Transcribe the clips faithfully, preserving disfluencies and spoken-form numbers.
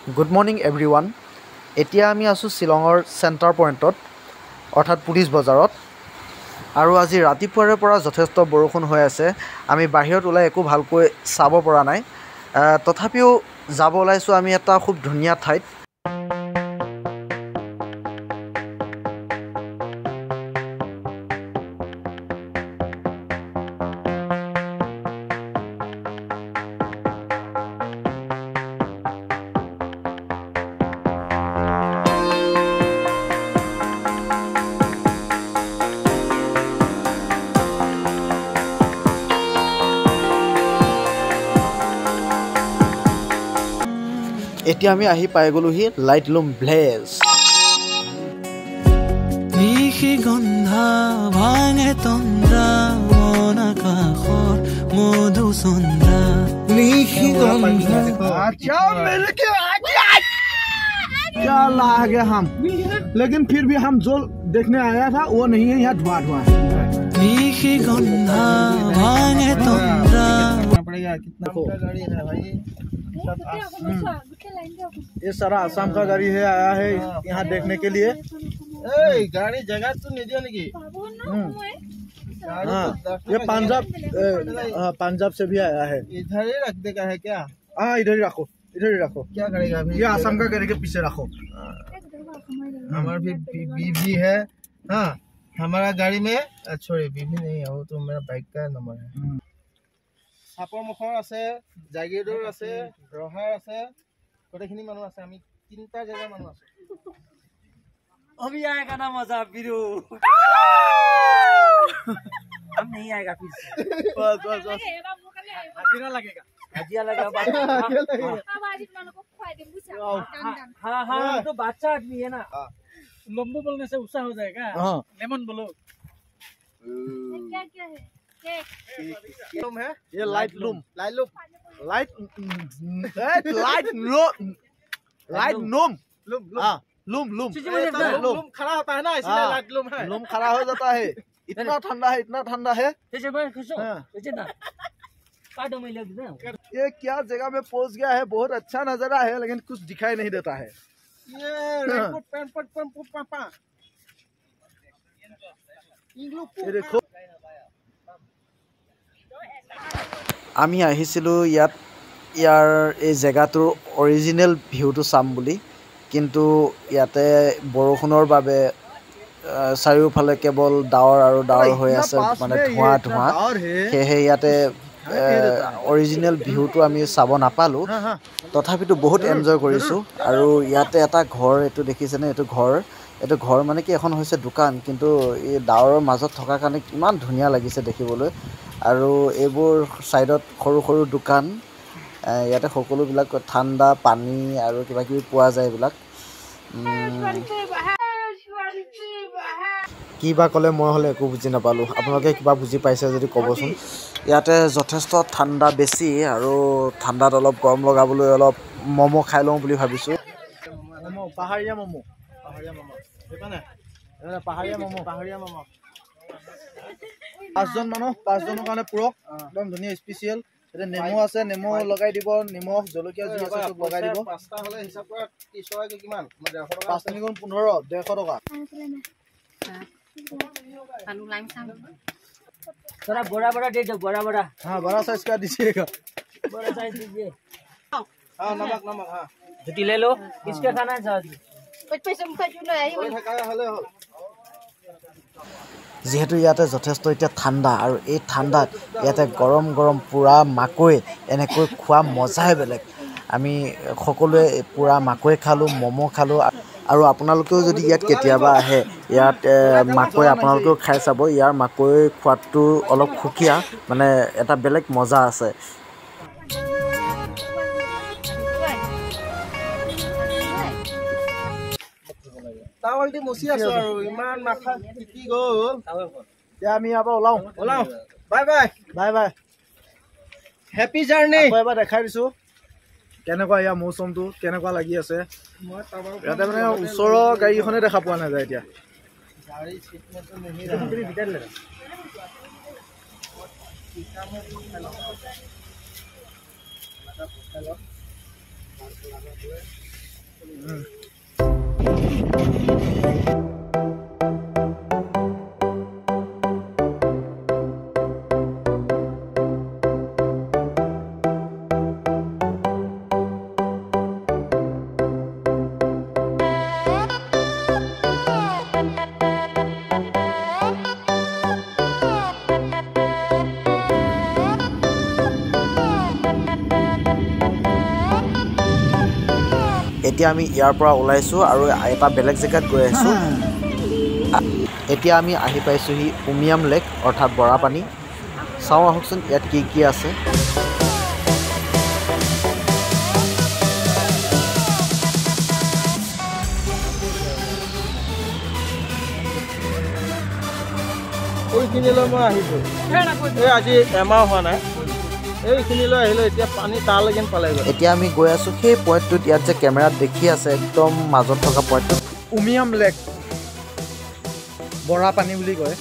Good morning everyone. এতিয়া আমি আছোঁ শ্বিলঙৰ চেণ্টাৰ পইণ্টত অৰ্থাৎ পুলিচ বজাৰত। আৰু আজি ৰাতিপুৱাৰে পৰা যথেষ্ট বৰষুণ হৈ আছে। আমি বাহিৰত ওলাই একো ভালকৈ চাব পৰা নাই। তথাপিও যাব ওলাইছোঁ আমি এটা খুব ধুনীয়া ঠাইত। এতিয়া আমি আহি পাই গ'লোহি লাইটলুম ভিলেজ। নিশি গন্ধা ভাঙে তন্দ্ৰা মন আকাশৰ মধু চন্দ্ৰা নিশি গন্ধা। अच्छा मिलके क्या ला गया हम, लेकिन फिर भी हम जो देखने आया था वो नहीं है, यहाँ धुआं धुआं है। निशि गंधा भांगे तंद्रा पड़ेगा कितना का गाड़ी है भाई। ये सारा आसाम का गाड़ी है, आया है यहाँ देखने के लिए। ए गाड़ी जगह तो नहीं दिया नहीं। हाँ ये पंजाब पंजाब से भी आया है। इधर ही रख देगा है क्या? हाँ इधर ही रखो, इधर ही रखो। क्या करेगा अभी? ये आसाम का गाड़ी के पीछे रखो। हमारा भी बीवी है। हाँ हमारा गाड़ी में छोड़े बीवी नहीं है, वो तो मेरा बाइक का नंबर है। सापर मुखर আছে, জাগিৰোডৰ আছে, ৰহাৰ আছে, গোটেইখিনি মানুহ আছে। আমি তিনটা জায়গা মানুহ আছে। अभी आएगा ना मजा बिरू। हम नहीं आएगा फिर से। बस बस बस हाजिरा लगेगा, हाजिरा लगेगा। हाँ हाँ हम तो बादशाह आदमी है ना। लंबू बोलने से गुस्सा हो जाएगा। लेमन बोलो। क्या क्या है? लूम है ये, light loom, light loom, light light loom, light loom, loom हाँ लूम लूम लूम खड़ा होता है ना, इसलिए लाइट लूम है। लूम खड़ा हो जाता है। इतना ठंडा है, इतना ठंडा है। ये क्या जगह में पहुंच गया है। बहुत अच्छा नजारा है लेकिन कुछ दिखाई नहीं देता है। ये देखो আমি আহিছিলোঁ ইয়াত ইয়াৰ এই জেগাটোৰ অৰিজিনেল ভিউটো চাম বুলি, কিন্তু ইয়াতে বৰষুণৰ বাবে চাৰিওফালে কেৱল ডাৱৰ আৰু ডাৱৰ হৈ আছে, মানে ধোঁৱা ধোঁৱা। সেয়েহে ইয়াতে অৰিজিনেল ভিউটো আমি চাব নাপালোঁ। তথাপিতো বহুত এনজয় কৰিছোঁ। আৰু ইয়াতে এটা ঘৰ, এইটো দেখিছেনে? এইটো ঘৰ এইটো ঘৰ মানে কি এখন হৈছে দোকান, কিন্তু এই ডাৱৰৰ মাজত থকাৰ কাৰণে ইমান ধুনীয়া লাগিছে দেখিবলৈ। আৰু এইবোৰ ছাইডত সৰু সৰু দোকান। ইয়াতে সকলোবিলাক ঠাণ্ডা পানী আৰু কিবা কিবি পোৱা যায়। এইবিলাক কি বা ক'লে, মই হ'লে একো বুজি নাপালোঁ। আপোনালোকে কিবা বুজি পাইছে যদি ক'বচোন। ইয়াতে যথেষ্ট ঠাণ্ডা বেছি, আৰু ঠাণ্ডাত অলপ গৰম লগাবলৈ অলপ ম'ম' খাই লওঁ বুলি ভাবিছোঁ। ম'ম' পাহাৰীয়া ম'ম', পাহাৰীয়া ম'ম' পাহাৰীয়া ম'ম' পাহাৰীয়া ম'ম' পাঁচজন মানুহ, পাঁচজনৰ কাৰণে পূৰক, একদম ধুনীয়া স্পেচিয়েল। এতিয়া নেমু আছে, নেমু লগাই দিব, নিমখ জলকীয়া যি আছে চব লগাই দিব। পাঁচটা হ'লে হিচাপ কৰা ত্ৰিছ টকাকৈ কিমান? পাঁচ তিনি গুণ পোন্ধৰ, ডেৰশ টকা। थोड़ा बड़ा बड़ा दे दो, बड़ा बड़ा। हाँ बड़ा साइज का दीजिएगा। बड़ा साइज दीजिए। हाँ नमक नमक हाँ छुट्टी ले लो। किसके खाना है साथ? যিহেতু ইয়াতে যথেষ্ট এতিয়া ঠাণ্ডা, আৰু এই ঠাণ্ডাত ইয়াতে গৰম গৰম পূৰা মাকৈ এনেকৈ খোৱা মজাই বেলেগ। আমি সকলোৱে পূৰা মাকৈ খালোঁ, ম'ম' খালোঁ। আৰু আপোনালোকেও যদি ইয়াত কেতিয়াবা আহে, ইয়াত মাকৈ আপোনালোকেও খাই চাব। ইয়াৰ মাকৈ খোৱাটো অলপ সুকীয়া, মানে এটা বেলেগ মজা আছে। টাৱালটি মচি আছো আৰু ইমান মাথা টিকি গ'ল। এতিয়া আমি ইয়াৰ পৰা ওলাওঁ ওলাওঁ bye bye bye bye happy journey. এবাৰ দেখাই দিছোঁ কেনেকুৱা ইয়াৰ মৌচমটো, কেনেকুৱা লাগি আছে। ইয়াতে মানে ওচৰৰ গাড়ীখনে দেখা পোৱা নাযায় এতিয়া। এতিয়া আমি ইয়াৰ পৰা ওলাইছোঁ আৰু এটা বেলেগ জেগাত গৈ আছোঁ। এতিয়া আমি আহি পাইছোঁহি উমিয়াম লেক অৰ্থাৎ বৰাপানী। চাওঁ আহকচোন ইয়াত কি কি আছে। এইখিনিলৈ মই আহিছোঁ, এই আজি এমাহ হোৱা নাই। এইখিনিলৈ আহিলোঁ, এতিয়া পানী তালৈকে পালেগৈ। এতিয়া আমি গৈ আছোঁ সেই পইণ্টটোত, ইয়াত যে কেমেৰাত দেখি আছে একদম মাজত থকা পইণ্টটোত। উমিয়াম লেক বৰাপানী বুলি কয়,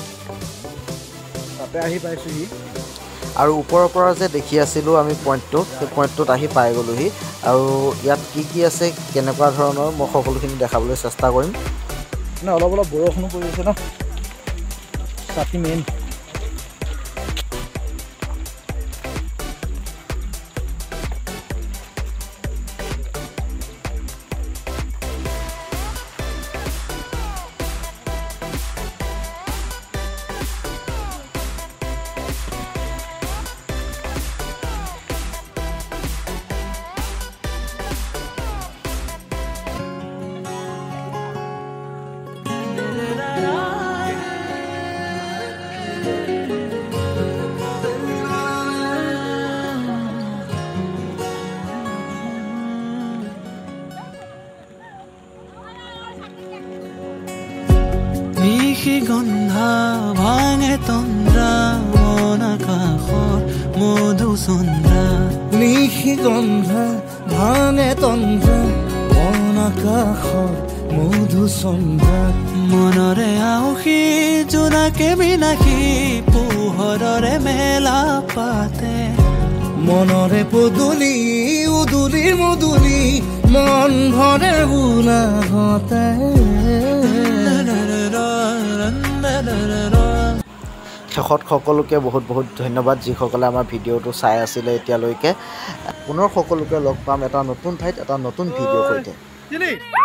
তাতে আহি পাইছোঁহি। আৰু ওপৰৰ পৰা যে দেখি আছিলোঁ আমি পইণ্টটো, সেই পইণ্টটোত আহি পাই গ'লোহি। আৰু ইয়াত কি কি আছে কেনেকুৱা ধৰণৰ মই সকলোখিনি দেখাবলৈ চেষ্টা কৰিম। মানে অলপ অলপ বৰষুণো পৰি আছে ন, ছাতি মেইন। নিশি গন্ধা ভাঙে তন্দ্ৰা মন আকাশৰ মধুচন্দ্ৰা। নিশি গন্ধা ভাঙে তন্দ্ৰা মন আকাশৰ মধুচন্দ্ৰা। মনৰে আউসী জোনাকে বিনাশী পোহৰৰে মেলা পাতে। মনৰে পদূলি উদুলি মুদুলি মন ভৰে বোলাহতে। শেষত সকলোকে বহুত বহুত ধন্যবাদ যিসকলে আমাৰ ভিডিঅ'টো চাই আছিলে এতিয়ালৈকে। পুনৰ সকলোকে লগ পাম এটা নতুন ঠাইত এটা নতুন ভিডিঅ'ৰ সৈতে।